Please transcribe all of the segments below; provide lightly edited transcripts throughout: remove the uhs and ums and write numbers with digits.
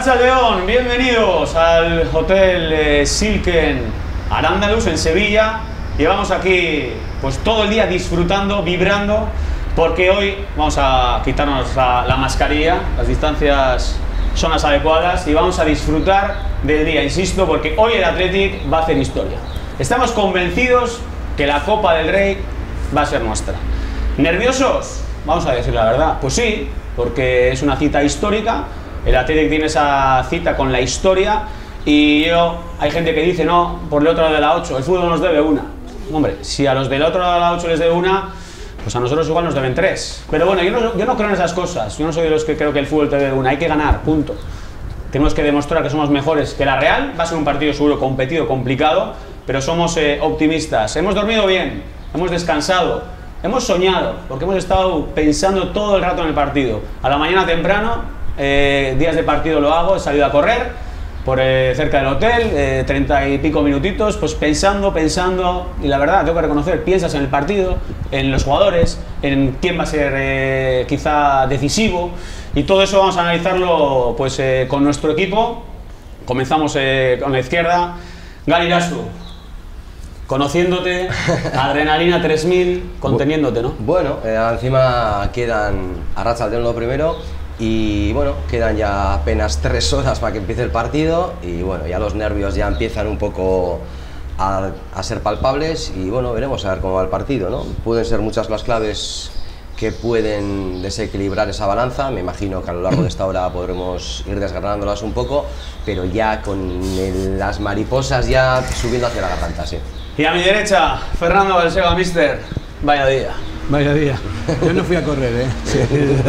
Arratsaldeon, bienvenidos al Hotel Silken Al-Andalus en Sevilla. Llevamos aquí pues todo el día disfrutando, vibrando, porque hoy vamos a quitarnos la mascarilla, las distancias son las adecuadas y vamos a disfrutar del día, insisto, porque hoy el Athletic va a hacer historia. Estamos convencidos que la Copa del Rey va a ser nuestra. ¿Nerviosos? Vamos a decir la verdad, pues sí, porque es una cita histórica. El Athletic tiene esa cita con la historia y hay gente que dice, no, por el otro lado de la 8, el fútbol nos debe una. Hombre, si a los del otro lado de la 8 les debe una, pues a nosotros igual nos deben 3. Pero bueno, yo no creo en esas cosas. Yo no soy de los que creo que el fútbol te debe una. Hay que ganar, punto. Tenemos que demostrar que somos mejores que la Real. Va a ser un partido seguro competido, complicado, pero somos optimistas. Hemos dormido bien, hemos descansado, hemos soñado, porque hemos estado pensando todo el rato en el partido. A la mañana temprano, días de partido lo hago, he salido a correr por cerca del hotel, 30 y pico minutitos, pues pensando, y la verdad, tengo que reconocer, piensas en el partido, en los jugadores, en quién va a ser quizá decisivo, y todo eso vamos a analizarlo pues con nuestro equipo. Comenzamos con la izquierda. Gali Lasso, conociéndote, adrenalina 3000, conteniéndote, ¿no? Bueno, encima quedan Arratsaldeon lo primero. Y bueno, quedan ya apenas 3 horas para que empiece el partido y bueno, ya los nervios ya empiezan un poco a ser palpables y bueno, veremos a ver cómo va el partido, ¿no? Pueden ser muchas las claves que pueden desequilibrar esa balanza. Me imagino que a lo largo de esta hora podremos ir desgranándolas un poco, pero ya con las mariposas ya subiendo hacia la garganta, sí. Y a mi derecha, Fernando Balsega, mister, vaya día. Vaya día. Yo no fui a correr, ¿eh? Sí,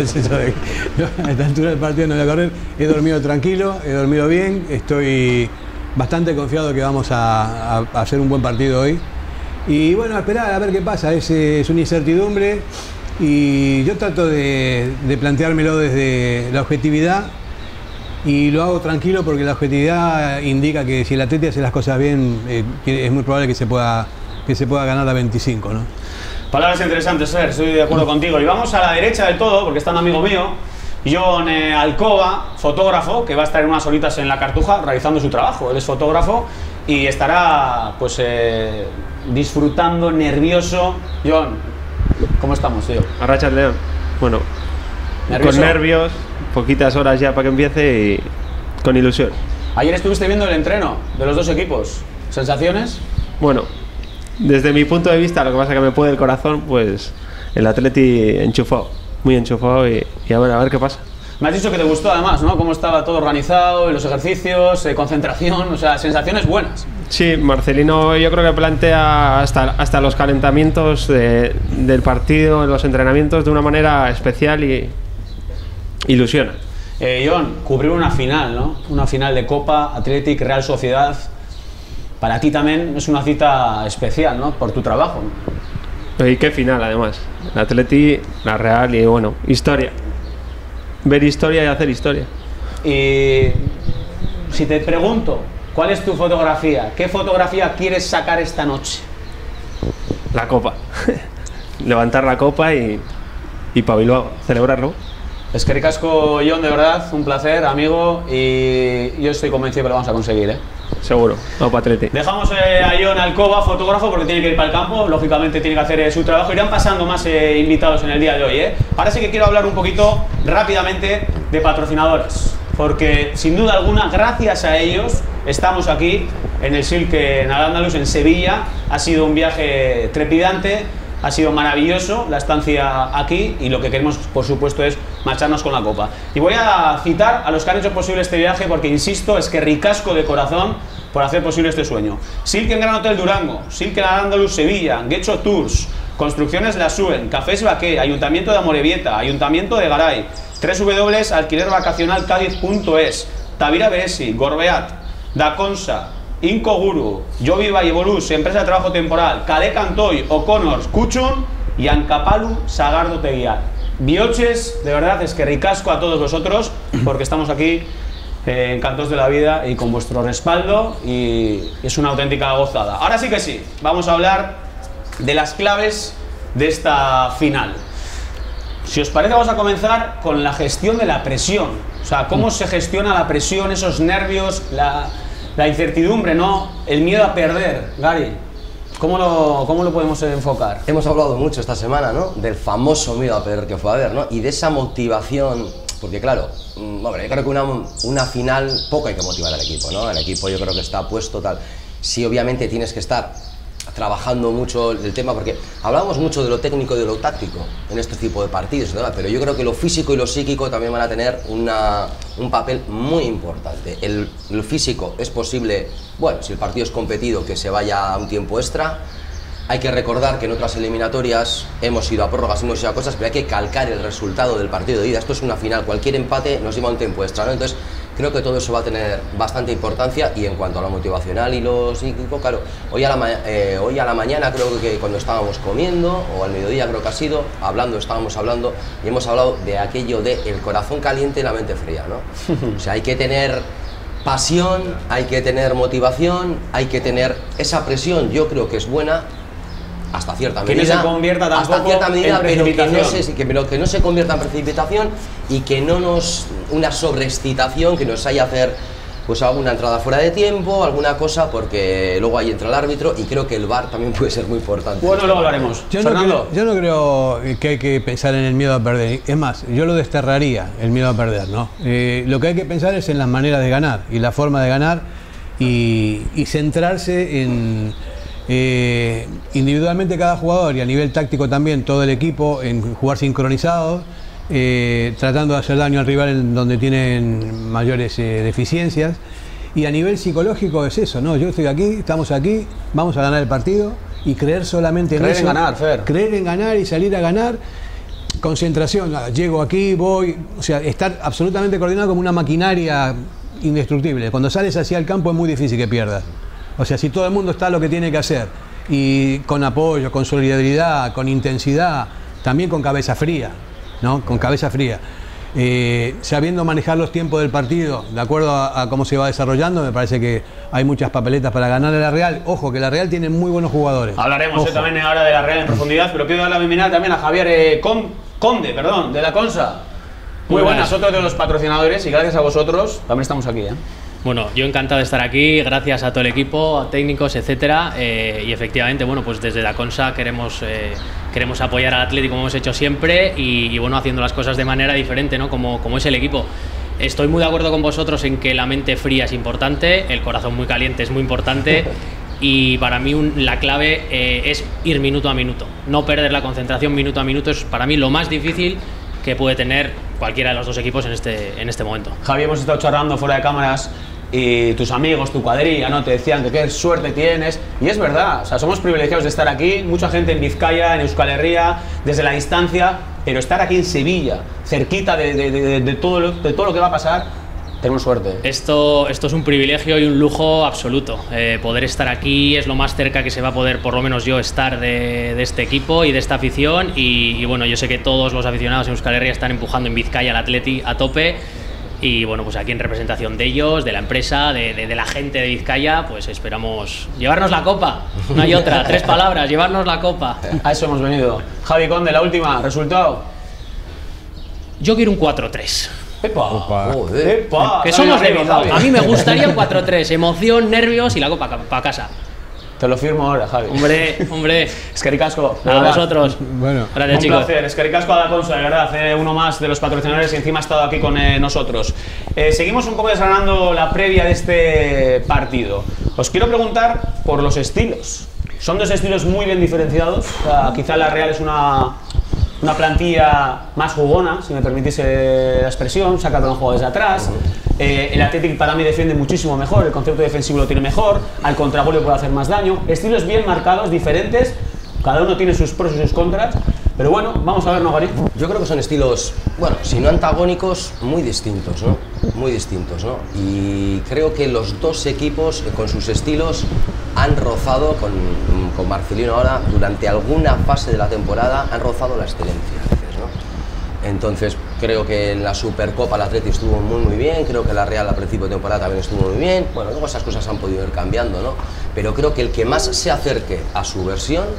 a esta altura del partido no voy a correr. He dormido tranquilo, he dormido bien. Estoy bastante confiado que vamos a hacer un buen partido hoy. Y bueno, a esperar a ver qué pasa. Es una incertidumbre y yo trato de planteármelo desde la objetividad y lo hago tranquilo porque la objetividad indica que si el Atleti hace las cosas bien, es muy probable que se pueda ganar a 25, ¿no? Palabras interesantes, Fer, estoy de acuerdo contigo. Y vamos a la derecha del todo, porque está un amigo mío, Jon Alcoba, fotógrafo, que va a estar en unas horitas en la Cartuja realizando su trabajo. Él es fotógrafo y estará pues disfrutando, nervioso. Jon, ¿cómo estamos, tío? Arratsaldeon. Bueno, ¿nervioso? Con nervios, poquitas horas ya para que empiece y con ilusión. Ayer estuviste viendo el entreno de los dos equipos. ¿Sensaciones? Bueno, desde mi punto de vista, lo que pasa es que me puede el corazón, pues el Atleti enchufado, muy enchufado y a ver qué pasa. Me has dicho que te gustó además, ¿no? Cómo estaba todo organizado, los ejercicios, concentración, o sea, sensaciones buenas. Sí, Marcelino yo creo que plantea hasta los calentamientos del partido, los entrenamientos de una manera especial y ilusiona. Jon, cubrir una final, ¿no? Una final de Copa, Athletic, Real Sociedad. Para ti también es una cita especial, ¿no? Por tu trabajo, ¿no? Y qué final, además. El Atleti, la Real y, bueno, historia. Ver historia y hacer historia. Y si te pregunto, ¿cuál es tu fotografía? ¿Qué fotografía quieres sacar esta noche? La Copa. Levantar la Copa y para Bilbao, celebrarlo. Eskerrik asko, Jon, de verdad, un placer, amigo, y yo estoy convencido que lo vamos a conseguir, ¿eh? Seguro, no, Atleti. Dejamos a Jon Alcoba, fotógrafo, porque tiene que ir para el campo, lógicamente tiene que hacer su trabajo. Irán pasando más invitados en el día de hoy, ¿eh? Ahora sí que quiero hablar un poquito rápidamente de patrocinadores, porque sin duda alguna, gracias a ellos, estamos aquí en el Silken Al-Andalus en Sevilla. Ha sido un viaje trepidante. Ha sido maravilloso la estancia aquí y lo que queremos, por supuesto, es marcharnos con la Copa. Y voy a citar a los que han hecho posible este viaje porque, insisto, es que ricasco de corazón por hacer posible este sueño. Silken Gran Hotel Durango, Silken Al-Andalus Sevilla, Getxo Tours, Construcciones La Suen, Cafés Baqué, Ayuntamiento de Amorebieta, Ayuntamiento de Garay, www.alquilervacacionalcadiz.es, Tavira Beresi, Gorbeat, Daconsa, Incoguru, Joviva y Evolus, Empresa de Trabajo Temporal, Calé Cantoy, O'Connors, Cuchun y Ancapalu Sagardo Teguiar. Bioches, de verdad, es que ricasco a todos vosotros porque estamos aquí encantados de la vida y con vuestro respaldo y es una auténtica gozada. Ahora sí que sí, vamos a hablar de las claves de esta final. Si os parece, vamos a comenzar con la gestión de la presión. O sea, ¿cómo se gestiona la presión, esos nervios, la incertidumbre, ¿no? El miedo a perder, Gary. ¿Cómo lo podemos enfocar? Hemos hablado mucho esta semana, ¿no? Del famoso miedo a perder que fue a haber, ¿no? Y de esa motivación, porque claro, hombre, yo creo que una final poco hay que motivar al equipo, ¿no? El equipo yo creo que está puesto tal. Sí, obviamente tienes que estar trabajando mucho el tema, porque hablamos mucho de lo técnico y de lo táctico en este tipo de partidos, ¿verdad? Pero yo creo que lo físico y lo psíquico también van a tener un papel muy importante. El físico es posible, bueno, si el partido es competido, que se vaya a un tiempo extra. Hay que recordar que en otras eliminatorias hemos ido a prórrogas, hemos ido a cosas, pero hay que calcar el resultado del partido de ida. Esto es una final, cualquier empate nos lleva a un tiempo extra, ¿no? Entonces, creo que todo eso va a tener bastante importana. Y en cuanto a lo motivacional y lo psíquico, claro, hoy a la mañana creo que cuando estábamos comiendo, o al mediodía creo que ha sido, estábamos hablando y hemos hablado de aquello de el corazón caliente y la mente fría, ¿no? O sea, hay que tener pasión, hay que tener motivación, hay que tener esa presión, yo creo que es buena, hasta cierta medida, que no se convierta tampoco hasta cierta medida, en precipitación. pero que no se convierta en precipitación y que no una sobreexcitación que nos haya hacer pues alguna entrada fuera de tiempo, alguna cosa, porque luego ahí entra el árbitro y creo que el VAR también puede ser muy importante. Bueno, luego hablaremos. Yo no creo que hay que pensar en el miedo a perder. Es más, yo lo desterraría, el miedo a perder, ¿no? Lo que hay que pensar es en las maneras de ganar y la forma de ganar y centrarse en individualmente cada jugador y a nivel táctico también todo el equipo en jugar sincronizados, tratando de hacer daño al rival en donde tienen mayores deficiencias, y a nivel psicológico es eso, ¿no? Yo estoy aquí, estamos aquí, vamos a ganar el partido y creer solamente en eso, en ganar, Fer. Creer en ganar y salir a ganar. Concentración, llego aquí, voy, o sea, estar absolutamente coordinado como una maquinaria indestructible. Cuando sales hacia el campo es muy difícil que pierdas. O sea, si todo el mundo está lo que tiene que hacer, y con apoyo, con solidaridad, con intensidad, también con cabeza fría, ¿no? Con cabeza fría. Sabiendo manejar los tiempos del partido, de acuerdo a cómo se va desarrollando, me parece que hay muchas papeletas para ganar a la Real. Ojo, que la Real tiene muy buenos jugadores. Hablaremos también ahora de la Real en profundidad, pero quiero dar la bienvenida también a Javier Conde, de la Consa. Muy buenas, otro de los patrocinadores, y gracias a vosotros también estamos aquí, ¿eh? Bueno, yo encantado de estar aquí, gracias a todo el equipo, a técnicos, etcétera, y efectivamente, bueno, pues desde la Consa queremos apoyar al Atlético como hemos hecho siempre y bueno, haciendo las cosas de manera diferente, ¿no? Como es el equipo. Estoy muy de acuerdo con vosotros en que la mente fría es importante, el corazón muy caliente es muy importante y para mí la clave es ir minuto a minuto, no perder la concentración minuto a minuto, es para mí lo más difícil que puede tener cualquiera de los dos equipos en este momento. Javi, hemos estado charlando fuera de cámaras y tus amigos, tu cuadrilla, ¿no? Te decían que qué suerte tienes, y es verdad, o sea, somos privilegiados de estar aquí, mucha gente en Vizcaya, en Euskal Herria, desde la distancia, pero estar aquí en Sevilla, cerquita de todo lo que va a pasar, tenemos suerte. Esto es un privilegio y un lujo absoluto. Poder estar aquí es lo más cerca que se va a poder, por lo menos yo, estar de este equipo y de esta afición. Y bueno, yo sé que todos los aficionados en Euskal Herria están empujando en Vizcaya al Atleti a tope. Y bueno, pues aquí en representación de ellos, de la empresa, de la gente de Vizcaya, pues esperamos llevarnos la copa. No hay otra, 3 palabras, llevarnos la copa. A eso hemos venido. Javi Conde, la última, ¿resultado? Yo quiero un 4-3. ¡Epa! Joder. ¡Epa! Que somos de Bilbao. Javi. A mí me gustaría un 4-3. Emoción, nervios y la copa para casa. Te lo firmo ahora, Javi. Hombre. Es que ricasco. A vosotros. Bueno, Gracias, un chicos. placer. Es que ricasco a la Consa, de verdad. Uno más de los patrocinadores y encima ha estado aquí con nosotros. Seguimos un poco desgranando la previa de este partido. Os quiero preguntar por los estilos. Son dos estilos muy bien diferenciados. O sea, quizá la Real es una plantilla más jugona, si me permitís la expresión, saca todo un juego desde atrás. El Athletic para mí defiende muchísimo mejor, el concepto defensivo lo tiene mejor, al contragolpe puede hacer más daño. Estilos bien marcados, diferentes, cada uno tiene sus pros y sus contras, pero bueno, vamos a ver, ¿no, Gary? Yo creo que son estilos, bueno, si no antagónicos, muy distintos, ¿no? Muy distintos, ¿no? Y creo que los dos equipos, con sus estilos, han rozado, con Marcelino ahora, durante alguna fase de la temporada, han rozado la excelencia a veces, ¿no? Entonces, creo que en la Supercopa el Atleti estuvo muy bien, creo que la Real a principio de temporada también estuvo muy bien. Bueno, luego esas cosas han podido ir cambiando, ¿no? Pero creo que el que más se acerque a su versión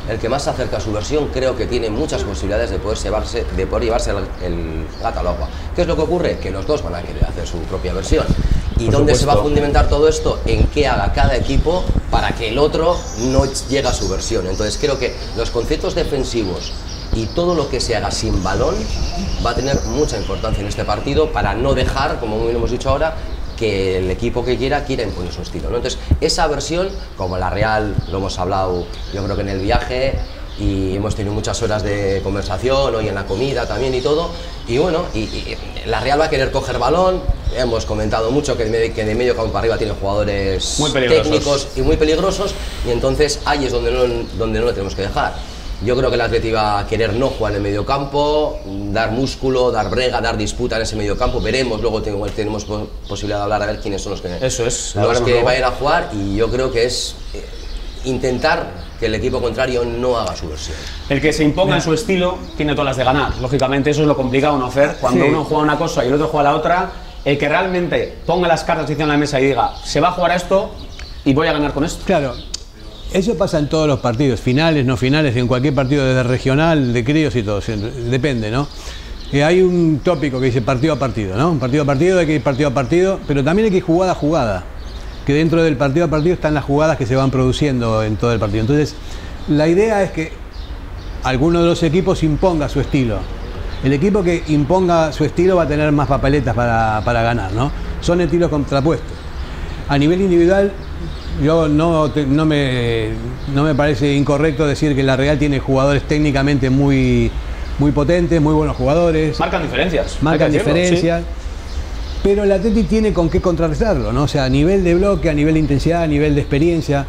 el que más se acerca a su versión, creo que tiene muchas posibilidades de poder llevarse el gato al agua. ¿Qué es lo que ocurre? Que los dos van a querer hacer su propia versión. ¿Y Por dónde supuesto. se va a fundamentar todo esto? En qué haga cada equipo para que el otro no llegue a su versión. Entonces creo que los conceptos defensivos y todo lo que se haga sin balón va a tener mucha importancia en este partido para no dejar, como muy lo hemos dicho ahora, que el equipo que quiera imponer su estilo, ¿no? Entonces, esa versión, como la Real, lo hemos hablado yo creo que en el viaje, y hemos tenido muchas horas de conversación, hoy en la comida también y todo, y bueno, y la Real va a querer coger balón, hemos comentado mucho que de medio campo para arriba tiene jugadores Muy peligrosos. técnicos y muy peligrosos, y entonces ahí es donde no le tenemos que dejar. Yo creo que el Atleti va a querer no jugar en el medio campo, dar músculo, dar brega, dar disputa en ese medio campo. Veremos, luego tenemos posibilidad de hablar a ver quiénes son los que, Eso es, los que luego. vayan a jugar, y yo creo que es intentar que el equipo contrario no haga su versión. El que se imponga en su estilo tiene todas las de ganar. Lógicamente, eso es lo complicado, ¿no, Fer? Cuando Sí. uno juega una cosa y el otro juega la otra, el que realmente ponga las cartas encima de la mesa y diga, se va a jugar a esto y voy a ganar con esto. Claro, eso pasa en todos los partidos, finales, no finales, en cualquier partido desde regional, de críos y todo, depende, ¿no? Hay un tópico que dice partido a partido, ¿no? Un partido a partido, hay que ir partido a partido, pero también hay que ir jugada a jugada, que dentro del partido a partido están las jugadas que se van produciendo en todo el partido. Entonces, la idea es que alguno de los equipos imponga su estilo. El equipo que imponga su estilo va a tener más papeletas para ganar, ¿no? Son estilos contrapuestos. A nivel individual, yo no me parece incorrecto decir que la Real tiene jugadores técnicamente muy potentes, muy buenos jugadores. Marcan diferencias. Marcan hay que decirlo, diferencias. Pero el Atleti tiene con qué contrarrestarlo, ¿no? O sea, a nivel de bloque, a nivel de intensidad, a nivel de experiencia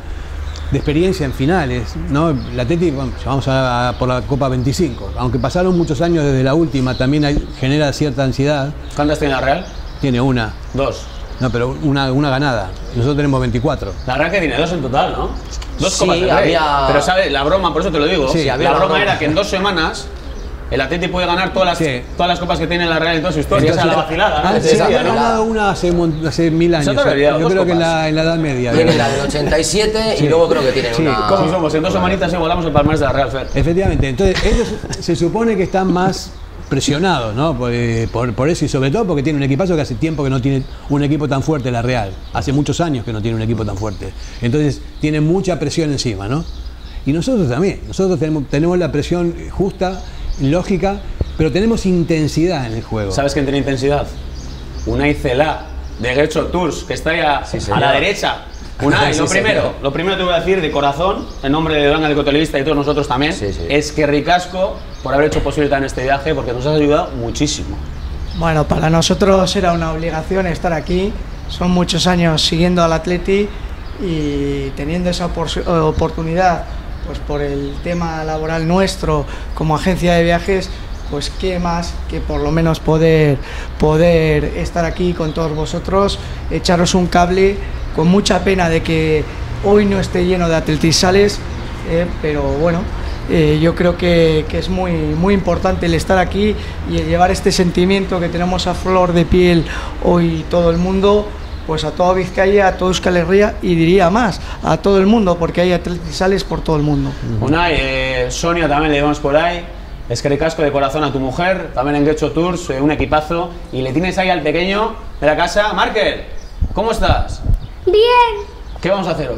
en finales, ¿no? El Atleti, bueno, vamos por la Copa 25. Aunque pasaron muchos años desde la última, también genera cierta ansiedad. sí. ¿Cuántas tiene la Real? Tiene una. 2. No, pero una ganada. Nosotros tenemos 24. La Real que tiene 2 en total, ¿no? 2 Sí, Copas del Rey. había- Pero, ¿sabes? La broma, por eso te lo digo. Sí, había la la broma broma. era que en 2 semanas el Atleti puede ganar todas las copas que tiene la Real en toda su historia. Esa es la vacilada, ¿no? Ah, Que sí, se decía, había ¿no? ganado una hace 1000 años. Eso te lo había dado, Yo 2 creo que en copas. la Edad Media. Tienen la del 87 y luego creo que tienen Sí, una... ¿Cómo somos? En 2 semanitas igualamos el palmarés de la Real, Fer. Efectivamente, entonces ellos se supone que están más presionados, ¿no? Por eso, y sobre todo porque tiene un equipazo que hace tiempo que no tiene un equipo tan fuerte la Real. Hace muchos años que no tiene un equipo tan fuerte. Entonces tiene mucha presión encima, ¿no? Y nosotros también. Nosotros tenemos la presión justa, lógica, pero tenemos intensidad en el juego. ¿Sabes quién tiene intensidad? Unai Celá, de Getxo Tours, que está ahí a señor. la derecha. Unai, Sí, lo primero te voy a decir de corazón, en nombre de Don Ecotelevista y todos nosotros también, Sí, sí. es que ricasco por haber hecho posible también este viaje, porque nos has ayudado muchísimo. Bueno, para nosotros era una obligación estar aquí. Son muchos años siguiendo al Atleti y teniendo esa oportunidad, pues por el tema laboral nuestro como agencia de viajes, pues qué más que por lo menos poder estar aquí con todos vosotros, echaros un cable, con mucha pena de que hoy no esté lleno de atletizales, pero bueno. Yo creo que es muy importante el estar aquí y el llevar este sentimiento que tenemos a flor de piel hoy todo el mundo, pues a toda Vizcaya, a toda Euskal Herria y diría más, a todo el mundo, porque hay atletizales por todo el mundo. Unai, Sonia también le llevamos por ahí. Es que ricasco de corazón a tu mujer, también en Getxo Tours, un equipazo. Y le tienes ahí al pequeño de la casa. Markel, ¿cómo estás? Bien, ¿Qué vamos a hacer hoy?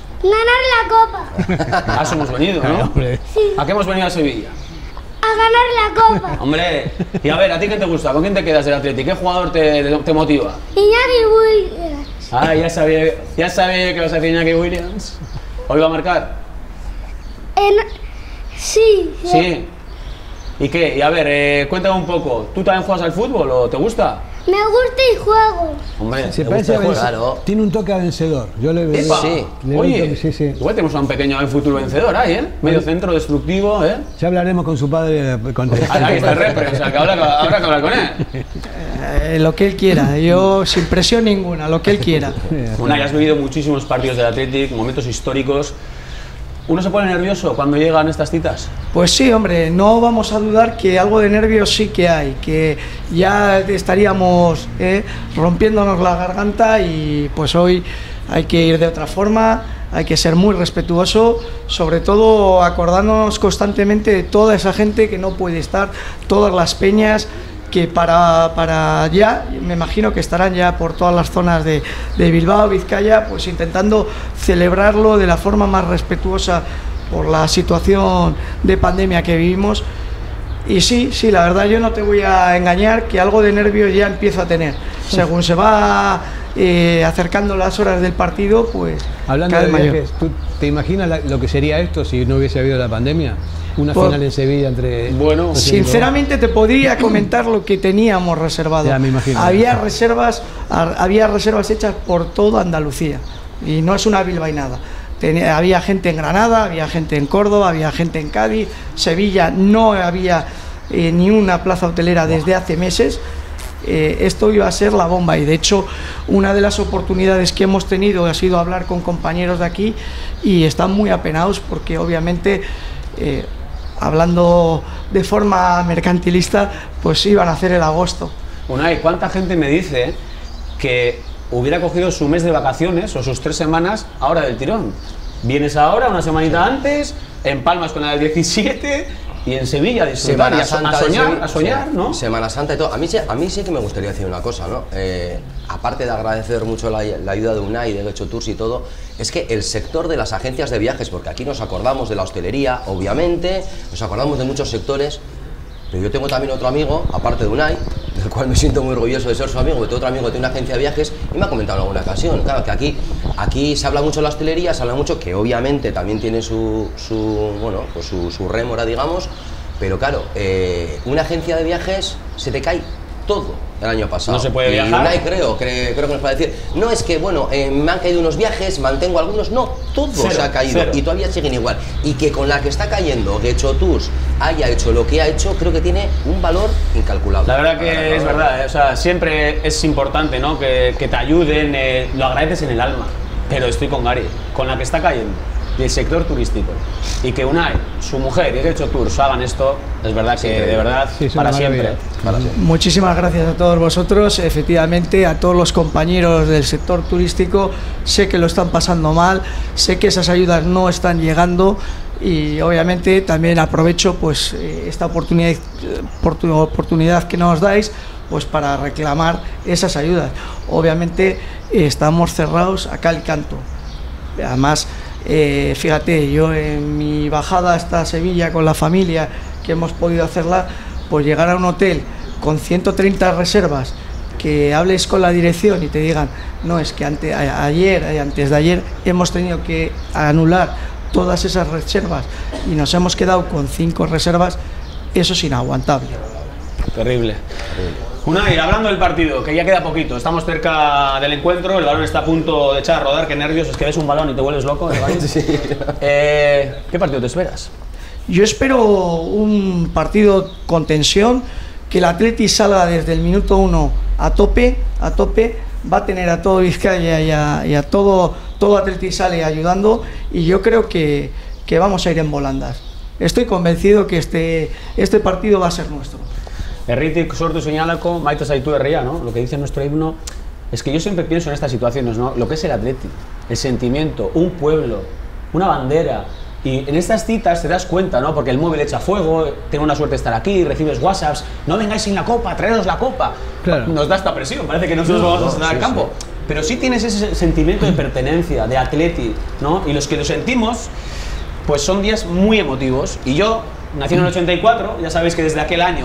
ganar la copa. A eso hemos venido, ¿no? Hombre. ¿A qué hemos venido a Sevilla? A ganar la copa. Hombre, y a ver, ¿a ti qué te gusta? ¿Con quién te quedas del Atleti? ¿Qué jugador te motiva? Iñaki Williams. Ah, ya sabía que vas a decir Iñaki Williams. ¿Hoy va a marcar? Sí. Sí. ¿Y qué? Y a ver, cuéntame un poco. ¿Tú también juegas al fútbol o te gusta? Me gusta y juego. Hombre, Se ¿te parece gusta a el juego? Claro. Tiene un toque a vencedor. Yo le veo. ¡Epa! Sí. Le veo un Oye, toque, sí. igual tenemos a un pequeño futuro vencedor ahí, ¿eh? Medio centro destructivo, ¿eh? Ya hablaremos con su padre. Ahí está el repre, o sea, que habrá que hablar con él. Lo que él quiera, yo sin presión ninguna, lo que él quiera. Una, ya has vivido muchísimos partidos del Athletic, momentos históricos. ¿Uno se pone nervioso cuando llegan estas citas? Pues sí, hombre, no vamos a dudar que algo de nervios sí que hay, que ya estaríamos rompiéndonos la garganta y pues hoy hay que ir de otra forma, hay que ser muy respetuoso, sobre todo acordándonos constantemente de toda esa gente que no puede estar, todas las peñas que para ya, me imagino que estarán ya por todas las zonas de Bilbao, Vizcaya, pues intentando celebrarlo de la forma más respetuosa por la situación de pandemia que vivimos. Y sí, la verdad yo no te voy a engañar que algo de nervios ya empiezo a tener. Según se va acercando las horas del partido, pues hablando de viajes, ¿tú te imaginas lo que sería esto si no hubiese habido la pandemia? Una final en Sevilla entre... Bueno, sinceramente te podría comentar lo que teníamos reservado. Ya me imagino. Había reservas hechas por toda Andalucía y no es una bilbainada. Había gente en Granada, había gente en Córdoba, había gente en Cádiz, Sevilla no había ni una plaza hotelera desde hace meses. Esto iba a ser la bomba y de hecho una de las oportunidades que hemos tenido ha sido hablar con compañeros de aquí y están muy apenados porque obviamente hablando de forma mercantilista pues iban a hacer el agosto. Unai, ¿cuánta gente me dice que hubiera cogido su mes de vacaciones o sus 3 semanas ahora del tirón? Vienes ahora, una semanita antes, en Palmas con el 17 y en Sevilla a disfrutar y a soñar, ¿no? Semana Santa y todo. A mí sí que me gustaría decir una cosa, ¿no? Aparte de agradecer mucho la ayuda de Unai, de Getxo Tours y todo, es que el sector de las agencias de viajes, porque aquí nos acordamos de la hostelería, obviamente, nos acordamos de muchos sectores, pero yo tengo también otro amigo, aparte de Unai, del cual me siento muy orgulloso de ser su amigo, porque tengo otro amigo que tiene una agencia de viajes y me ha comentado en alguna ocasión, claro, que aquí se habla mucho de la hostelería, se habla mucho que obviamente también tiene su rémora, digamos, pero claro, una agencia de viajes se te cae todo el año pasado. No se puede viajar. Y Unai creo que nos puede decir, no es que, bueno, me han caído unos viajes, mantengo algunos, no, todo se ha caído y todavía siguen igual. Y que con la que está cayendo Getxo Tours haya hecho lo que ha hecho, creo que tiene un valor incalculable. La verdad que es verdad, o sea, siempre es importante, ¿no? que te ayuden, lo agradeces en el alma, pero estoy con Gary, con la que está cayendo y el sector turístico, y que Unai, su mujer y Getxo Tours hagan esto, es verdad que de verdad para siempre. Muchísimas gracias a todos vosotros, efectivamente a todos los compañeros del sector turístico, sé que lo están pasando mal, sé que esas ayudas no están llegando y obviamente también aprovecho pues esta oportunidad que nos dais pues para reclamar esas ayudas. Obviamente estamos cerrados a cal y canto, además fíjate, yo en mi bajada hasta Sevilla con la familia, que hemos podido hacerla, pues llegar a un hotel con 130 reservas, que hables con la dirección y te digan, no, es que antes de ayer hemos tenido que anular todas esas reservas y nos hemos quedado con 5 reservas, eso es inaguantable. Terrible. Unai, hablando del partido, que ya queda poquito, estamos cerca del encuentro, el balón está a punto de echar a rodar, qué nervios, es que ves un balón y te vuelves loco, ¿eh? Sí. ¿Qué partido te esperas? Yo espero un partido con tensión, que el Atleti salga desde el minuto 1 a tope, va a tener a todo Vizcaya y a todo Atleti sale ayudando y yo creo que vamos a ir en volandas. Estoy convencido que este partido va a ser nuestro. Erritik sortu señalako maite zaitu herria, ¿no? Lo que dice nuestro himno es que yo siempre pienso en estas situaciones, ¿no? Lo que es el Atleti, el sentimiento, un pueblo, una bandera. Y en estas citas te das cuenta, ¿no? Porque el móvil echa fuego, tengo una suerte de estar aquí, recibes WhatsApps, no vengáis sin la copa, traeros la copa. Claro. Nos da esta presión, parece que nosotros vamos a estar al campo. Sí. Pero sí tienes ese sentimiento de pertenencia, de Atleti, ¿no? Y los que lo sentimos, pues son días muy emotivos. Y yo, nací en el 84, ya sabéis que desde aquel año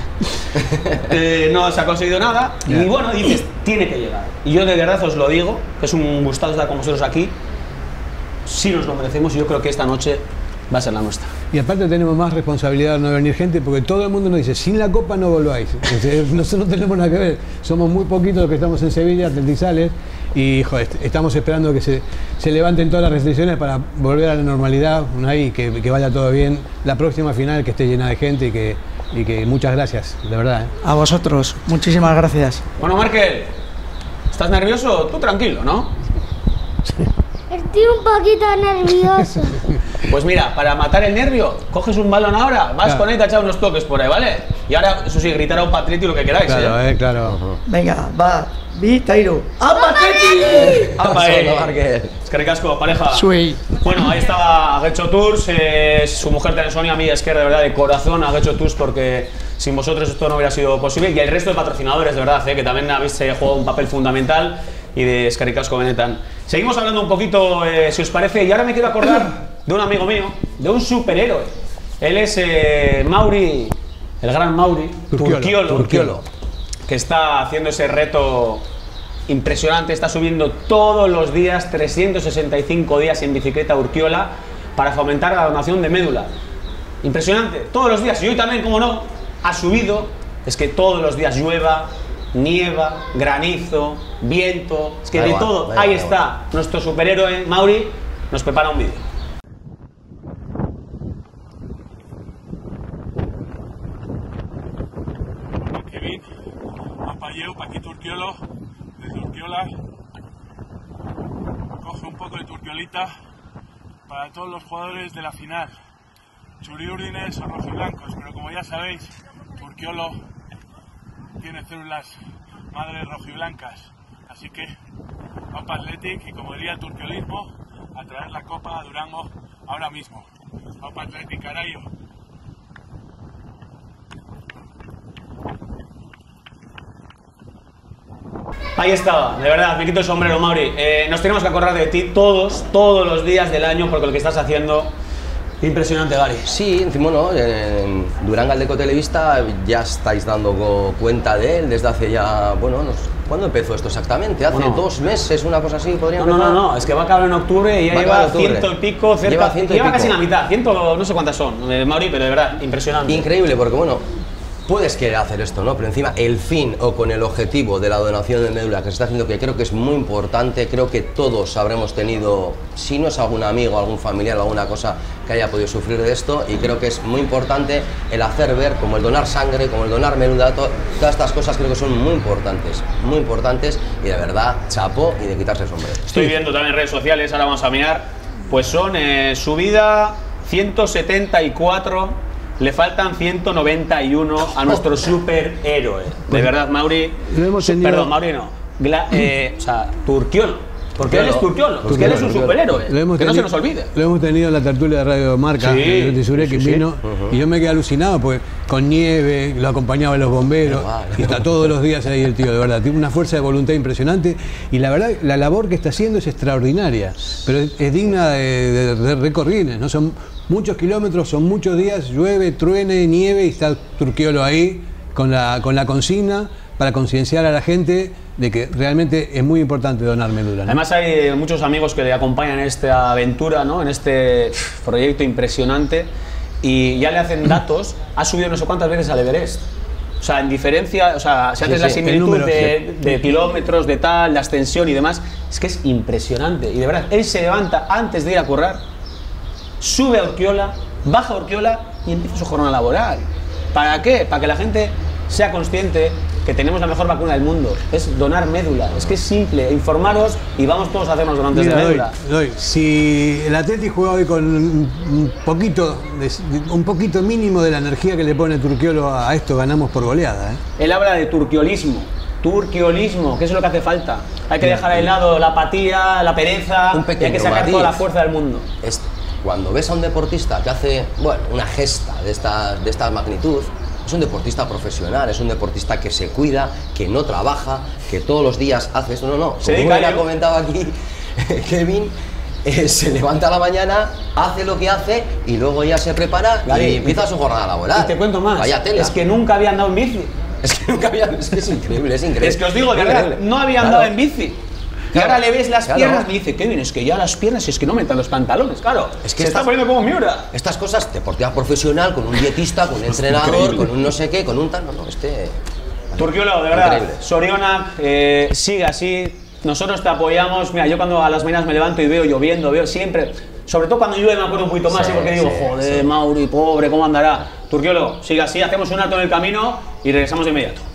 no se ha conseguido nada. Y bueno, dices, tiene que llegar. Y yo de verdad os lo digo, que es un gustazo estar con vosotros aquí. Sí nos lo merecemos y yo creo que esta noche va a ser la nuestra. Y aparte tenemos más responsabilidad de no venir gente porque todo el mundo nos dice, sin la copa no volváis. Nosotros no tenemos nada que ver, somos muy poquitos los que estamos en Sevilla, Atletizales, y joder, estamos esperando que se levanten todas las restricciones para volver a la normalidad, y que vaya todo bien. La próxima final que esté llena de gente y que muchas gracias, de verdad. A vosotros, muchísimas gracias. Bueno, Markel, ¿estás nervioso? Tú tranquilo, ¿no? Sí. Estoy un poquito nervioso. Pues mira, para matar el nervio, coges un balón ahora, vas con él y te echas unos toques por ahí, ¿vale? Y ahora, eso sí, gritar a un Patriti lo que queráis, claro, claro. Venga, va, Vitairo. ¡A Patriti! ¡A Patriti! que casco, pareja. Suey. Bueno, ahí estaba Getxo Tours, su mujer también Sonia, a mí es que de verdad de corazón a Getxo Tours porque sin vosotros esto no hubiera sido posible y el resto de patrocinadores de verdad, que también habéis jugado un papel fundamental y de eskerrik asko benetan. Seguimos hablando un poquito, si os parece, y ahora me quiero acordar de un amigo mío, de un superhéroe. Él es Mauri, el gran Mauri Turkiolo, que está haciendo ese reto impresionante, está subiendo todos los días, 365 días en bicicleta Urkiola para fomentar la donación de médula. Impresionante, todos los días, y hoy también, como no, ha subido, es que todos los días llueva, nieva, granizo, viento, es que de todo, ahí está nuestro superhéroe Mauri, nos prepara un vídeo. Kevin, Apalleu, Paquito Urkiolo, desde Urkiola, coge un poco de turquiolita para todos los jugadores de la final, churiurdines o rojiblancos, pero como ya sabéis, Urkiolo tiene células madres rojiblancas, así que Opa Athletic y como diría el turquiolismo, a traer la copa a Durango ahora mismo. Opa Athletic, carayo. Ahí estaba, de verdad, me quito el sombrero, Mauri. Nos tenemos que acordar de ti todos los días del año, porque lo que estás haciendo, impresionante, Gary. Sí, bueno, en Durangaldeco Televista ya estáis dando cuenta de él desde hace ya, bueno, ¿cuándo empezó esto exactamente? ¿Hace 2 meses, una cosa así? ¿Podría empezar? No, es que va a acabar en octubre y ya lleva ciento y pico, cerca, lleva casi la mitad, no sé cuántas son, Mauri, pero de verdad, impresionante. Increíble, porque bueno, puedes querer hacer esto, ¿no? Pero encima el fin o con el objetivo de la donación de médula que se está haciendo, que creo que es muy importante, creo que todos habremos tenido, si no es algún amigo, algún familiar, alguna cosa que haya podido sufrir de esto, y creo que es muy importante el hacer ver, como el donar sangre, como el donar médula, todas estas cosas creo que son muy importantes y de verdad, chapo y de quitarse el sombrero. Estoy viendo también en redes sociales, ahora vamos a mirar, pues son subida 174. Le faltan 191 a nuestro superhéroe. De verdad, Mauri. Perdón, Mauri no. O sea, Turkiolo. Porque él es Turkiolo. Es que él es un superhéroe. Que no se nos olvide. Lo hemos tenido en la tertulia de Radio Marca, que vino. Y yo me quedé alucinado, porque con nieve, lo acompañaban los bomberos. Y está todos los días ahí el tío, de verdad. Tiene una fuerza de voluntad impresionante. Y la verdad, la labor que está haciendo es extraordinaria. Pero es digna de recorrines, ¿no? Son muchos kilómetros, son muchos días, llueve, truene, nieve y está Turkiolo ahí con la consigna para concienciar a la gente de que realmente es muy importante donar médula, ¿no? Además hay muchos amigos que le acompañan en esta aventura, ¿no? En este proyecto impresionante y ya le hacen datos, ha subido no sé cuántas veces al Everest. O sea, en diferencia, o sea, si haces la similitud de kilómetros, de tal, la extensión y demás, es que es impresionante. Y de verdad, él se levanta antes de ir a currar, sube a Urkiola, baja a Urkiola y empieza su jornada laboral. ¿Para qué? Para que la gente sea consciente que tenemos la mejor vacuna del mundo. Es donar médula. Es que es simple. Informaros y vamos todos a hacernos donantes de médula. Si el Atleti juega hoy con un poquito mínimo de la energía que le pone Turkiolo a esto, ganamos por goleada, ¿eh? Él habla de turquiolismo. Turquiolismo, ¿qué es lo que hace falta? Hay que dejar de lado la apatía, la pereza, y hay que sacar toda la fuerza del mundo. Cuando ves a un deportista que hace, bueno, una gesta de esta magnitud, es un deportista profesional, es un deportista que se cuida, que no trabaja, que todos los días hace esto. No, como me ha comentado aquí Kevin, se levanta a la mañana, hace lo que hace y luego ya se prepara y empieza su jornada laboral. Y te cuento más, vaya tela. Es que nunca había andado en bici. Es que nunca había, es increíble, es increíble. Es que os digo, de verdad, no había andado en bici. Y ahora le ves las piernas y dice, Kevin, es que ya las piernas, es que no me entran los pantalones, claro. Es que se está poniendo como Miura. Estas cosas, deportiva profesional, con un dietista, con un entrenador, con un no sé qué, con un tal, Turkiolo, de verdad, Sorionak, sigue así, nosotros te apoyamos. Mira, yo cuando a las mañanas me levanto y veo lloviendo, veo siempre, sobre todo cuando llueve me acuerdo un poquito más, porque digo, joder, Mauri, pobre, ¿cómo andará? Turkiolo, sigue así, hacemos un alto en el camino y regresamos de inmediato.